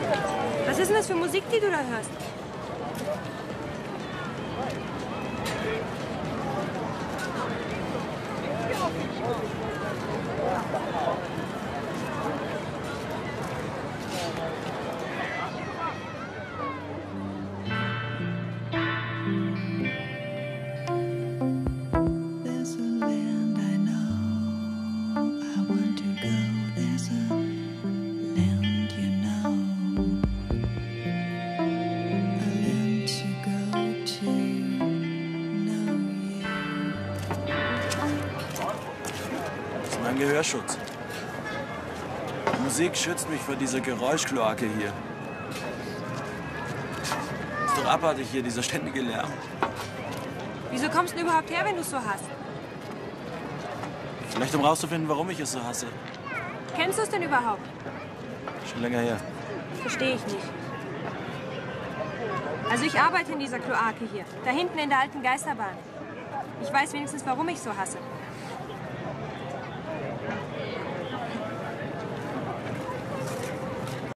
Was ist denn das für Musik, die du da hörst? Gehörschutz. Die Musik schützt mich vor dieser Geräuschkloake hier. Ist doch abartig hier, dieser ständige Lärm. Wieso kommst du denn überhaupt her, wenn du es so hast? Vielleicht um rauszufinden, warum ich es so hasse. Kennst du es denn überhaupt? Schon länger her. Verstehe ich nicht. Also ich arbeite in dieser Kloake hier, da hinten in der alten Geisterbahn. Ich weiß wenigstens, warum ich so hasse.